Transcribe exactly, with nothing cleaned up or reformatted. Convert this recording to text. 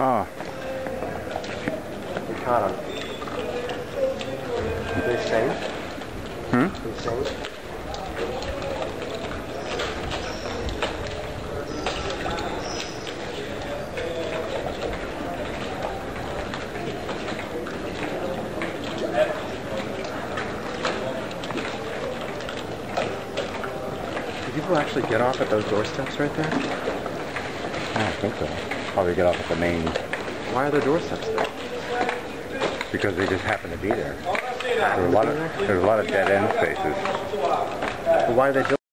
Oh. We caught them. Did they sing? Hmm? Did they sing? Do people actually get off at those doorsteps right there? I don't think so. Probably get off at the main. Why are there doorsteps there? Because they just happen to be there. There's a lot of there's a lot of dead end spaces. Well, why are they built?